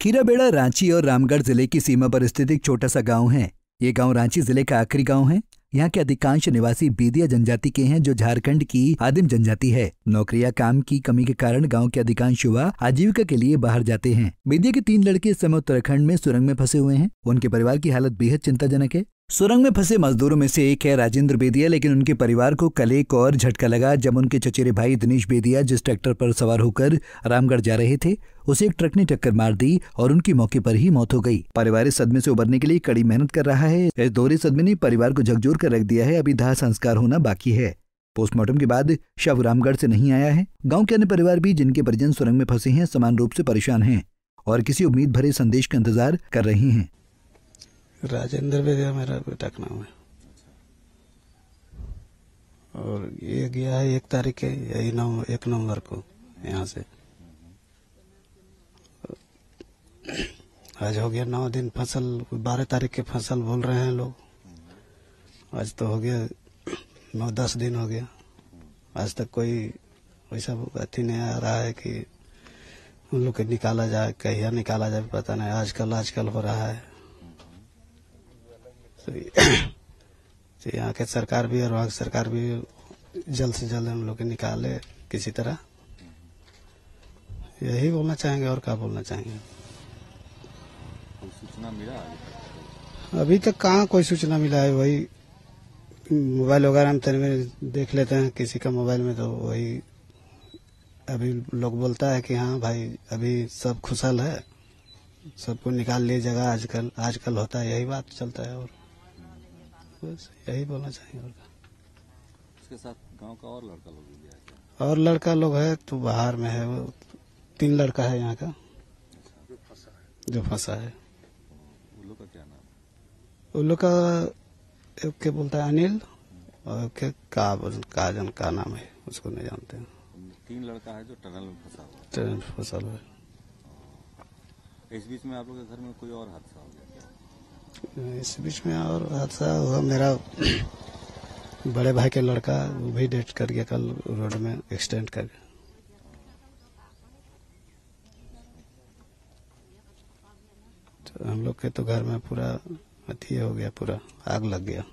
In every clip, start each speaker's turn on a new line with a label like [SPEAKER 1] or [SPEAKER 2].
[SPEAKER 1] खीराबेड़ा रांची और रामगढ़ जिले की सीमा पर स्थित एक छोटा सा गांव है। ये गांव रांची जिले का आखिरी गांव है। यहाँ के अधिकांश निवासी बेदिया जनजाति के हैं, जो झारखंड की आदिम जनजाति है। नौकरियां काम की कमी के कारण गांव के अधिकांश युवा आजीविका के लिए बाहर जाते हैं। बेदिया के 3 लड़के इस समय उत्तराखंड में सुरंग में फंसे हुए हैं। उनके परिवार की हालत बेहद चिंताजनक है। सुरंग में फंसे मजदूरों में से एक है राजेंद्र बेदिया, लेकिन उनके परिवार को कल एक और झटका लगा जब उनके चचेरे भाई दिनेश बेदिया जिस ट्रैक्टर पर सवार होकर रामगढ़ जा रहे थे, उसे एक ट्रक ने टक्कर मार दी और उनकी मौके पर ही मौत हो गई। परिवार इस सदमे से उबरने के लिए कड़ी मेहनत कर रहा है। इस दोहरे सदमे ने परिवार को झकझोर कर रख दिया है। अभी दाह संस्कार होना बाकी है। पोस्टमार्टम के बाद शव रामगढ़ से नहीं आया है। गाँव के अन्य परिवार भी जिनके परिजन सुरंग में फंसे हैं समान रूप से परेशान हैं और किसी उम्मीद भरे संदेश का इंतजार कर रहे हैं।
[SPEAKER 2] राजेंद्र बेदिया मेरा बेटा का नाम है और ये गया है 1 तारीख के, यही 1 नवंबर को यहाँ से। आज हो गया 9 दिन फसल, 12 तारीख के फसल बोल रहे हैं लोग। आज तो हो गया 9-10 दिन हो गया। आज तक कोई वैसा अथी नहीं आ रहा है कि उन लोग के निकाला जाए, कहिया निकाला जाए पता नहीं। आजकल हो रहा है। तो यहाँ के सरकार भी और वहाँ की सरकार भी जल्द से जल्द हम लोग के निकाले किसी तरह, यही बोलना चाहेंगे और क्या बोलना चाहेंगे।
[SPEAKER 3] सूचना मिला
[SPEAKER 2] अभी तक कहाँ कोई सूचना मिला है। वही मोबाइल वगैरह हम तरीके देख लेते हैं किसी का मोबाइल में, तो वही अभी लोग बोलता है कि हाँ भाई अभी सब खुशहाल है, सबको निकाल लिए जगह। आजकल होता है, यही बात चलता है और बस यही बोलना चाहिए। और
[SPEAKER 3] उसके साथ गांव का और लड़का लोग भी गया,
[SPEAKER 2] और लड़का लोग है तो बाहर में है। वो 3 लड़का है यहाँ का जो फंसा है।
[SPEAKER 3] उन लोग का क्या नाम है?
[SPEAKER 2] उन लोग का एक के बोलता है अनिल और के काजन का नाम है, उसको नहीं जानते हैं।
[SPEAKER 3] 3 लड़का है जो टनल में फंसा हुआ है।
[SPEAKER 2] ट्रेन में फंसा हुआ है।
[SPEAKER 3] इस बीच में आप लोग के घर में कोई और हादसा हो गया?
[SPEAKER 2] इस बीच में और हादसा हुआ। मेरा बड़े भाई के लड़का वो भी डेथ कर गया कल रोड में एक्सीडेंट कर गया। तो हम लोग के तो घर में पूरा अथी हो गया, पूरा आग लग गया।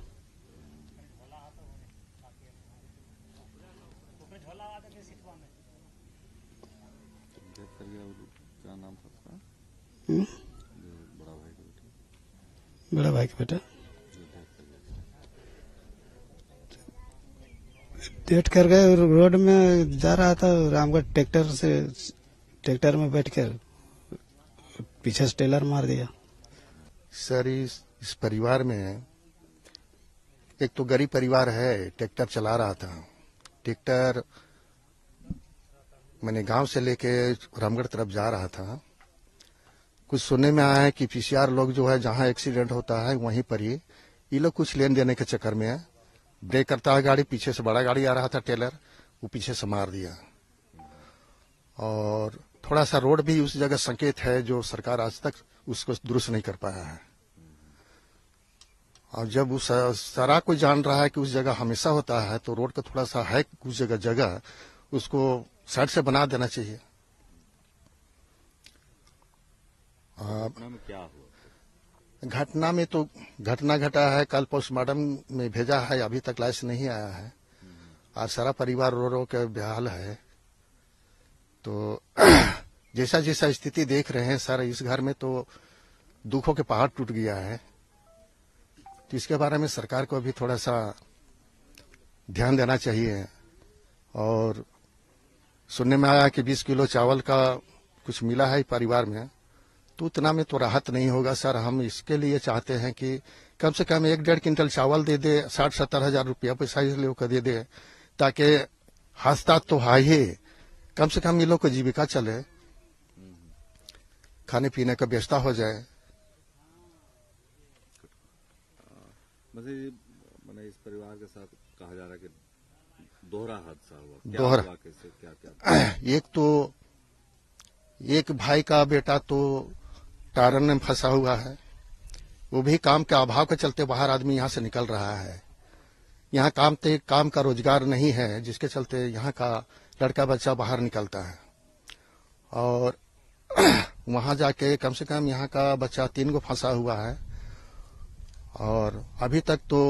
[SPEAKER 3] क्या नाम था उसका?
[SPEAKER 2] बड़ा भाई का बेटा डेथ कर गए। रोड में जा रहा था रामगढ़, ट्रैक्टर में बैठकर पीछे से टेलर मार दिया।
[SPEAKER 4] सर इस परिवार में एक तो गरीब परिवार है। ट्रैक्टर चला रहा था। ट्रैक्टर मैंने गांव से लेके रामगढ़ तरफ जा रहा था। कुछ सुनने में आया है कि पीसीआर लोग जो है जहां एक्सीडेंट होता है वहीं पर ही ये लोग कुछ लेन देने के चक्कर में ब्रेक करता है गाड़ी, पीछे से बड़ा गाड़ी आ रहा था टेलर, वो पीछे से मार दिया। और थोड़ा सा रोड भी उस जगह संकेत है जो सरकार आज तक उसको दुरुस्त नहीं कर पाया है। और जब उस सारा कोई जान रहा है कि उस जगह हमेशा होता है, तो रोड का थोड़ा सा है उस जगह उसको साइड से बना देना चाहिए।
[SPEAKER 3] घटना में क्या हुआ?
[SPEAKER 4] घटना में तो घटना घटा है, कल पोस्टमार्टम में भेजा है, अभी तक लाश नहीं आया है। आज सारा परिवार रो रो के बेहाल है। तो जैसा जैसा स्थिति देख रहे हैं सर, इस घर में तो दुखों के पहाड़ टूट गया है। तो इसके बारे में सरकार को अभी थोड़ा सा ध्यान देना चाहिए। और सुनने में आया कि 20 किलो चावल का कुछ मिला है परिवार में, तो उतना में तो राहत नहीं होगा सर। हम इसके लिए चाहते हैं कि कम से कम 1-1.5 क्विंटल चावल दे दे, 60-70 हजार रुपया पैसा लेकर दे दे, ताकि हादसा तो है ही, कम से कम ये लोग को जीविका चले, खाने पीने का व्यवस्था हो जाए।
[SPEAKER 3] मैंने इस परिवार के साथ कहा जा रहा है कि दोहरा हादसा हुआ।
[SPEAKER 4] दोहरा
[SPEAKER 3] कैसे क्या?
[SPEAKER 4] एक तो एक भाई का बेटा तो टारन में फंसा हुआ है। वो भी काम के अभाव के चलते बाहर आदमी यहाँ से निकल रहा है। यहाँ काम का रोजगार नहीं है, जिसके चलते यहाँ का लड़का बच्चा बाहर निकलता है। और वहां जाके कम से कम यहाँ का बच्चा 3 को फंसा हुआ है। और अभी तक तो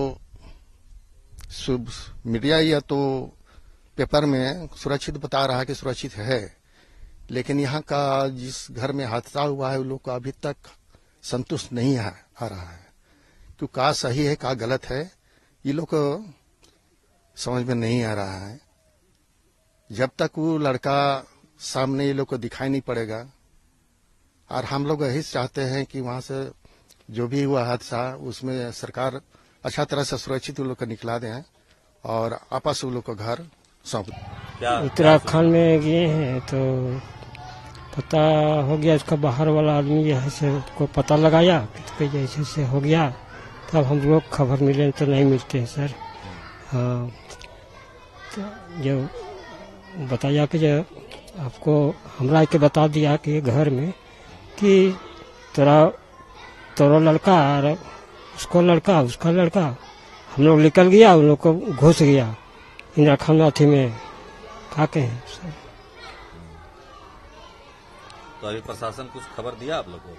[SPEAKER 4] मीडिया या तो पेपर में सुरक्षित बता रहा है कि सुरक्षित है, लेकिन यहाँ का जिस घर में हादसा हुआ है उन लोग को अभी तक संतुष्ट नहीं आ रहा है कि क्या सही है क्या गलत है, ये लोग को समझ में नहीं आ रहा है। जब तक वो लड़का सामने ये लोग को दिखाई नहीं पड़ेगा, और हम लोग यही चाहते हैं कि वहां से जो भी हुआ हादसा उसमें सरकार अच्छा तरह से सुरक्षित वो लोग को निकला दें और आपस वो लोग को घर सौंप दें।
[SPEAKER 5] उत्तराखंड में गए हैं तो पता हो गया, इसका बाहर वाला आदमी जो है से को पता लगाया कि जैसे से हो गया, तब हम लोग खबर मिले तो नहीं मिलते हैं सर। हाँ, तो जो बताया कि जो आपको हमरा के बता दिया कि घर में कि तोरा लड़का और उसका लड़का हम लोग निकल गया, उन लोग को घुस गया इंदिरा खानाथी में, क्या कहें सर।
[SPEAKER 3] तो अभी प्रशासन कुछ खबर दिया आप लोग को?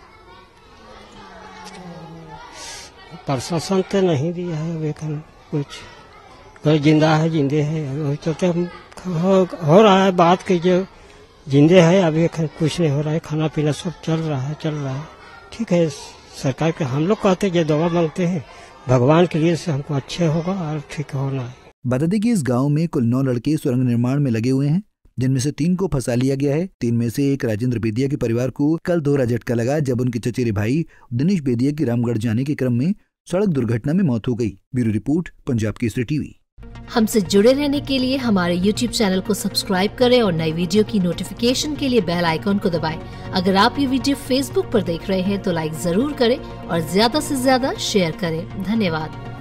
[SPEAKER 5] प्रशासन तो नहीं दिया है अभी कुछ, कोई जिंदा है जिंदे है, वही चलते हम हो रहा है बात कि जो जिंदे है अभी कुछ नहीं हो रहा है, खाना पीना सब चल रहा है। ठीक है, सरकार के हम लोग कहते हैं जो दवा मांगते हैं भगवान के लिए से हमको अच्छे होगा और ठीक होना है।
[SPEAKER 1] बता दें कि इस गांव में कुल 9 लड़के सुरंग निर्माण में लगे हुए हैं, जिनमें से 3 को फंसा लिया गया है। 3 में से एक राजेंद्र बेदिया के परिवार को कल दोहरा झटका लगा जब उनके चचेरे भाई दिनेश बेदिया की रामगढ़ जाने के क्रम में सड़क दुर्घटना में मौत हो गई। Bureau report, Punjab Kesari TV.
[SPEAKER 6] हमसे जुड़े रहने के लिए हमारे YouTube चैनल को सब्सक्राइब करें और नई वीडियो की नोटिफिकेशन के लिए बेल आइकॉन को दबाएं। अगर आप ये वीडियो Facebook पर देख रहे हैं तो लाइक जरूर करें और ज्यादा से ज्यादा शेयर करें। धन्यवाद।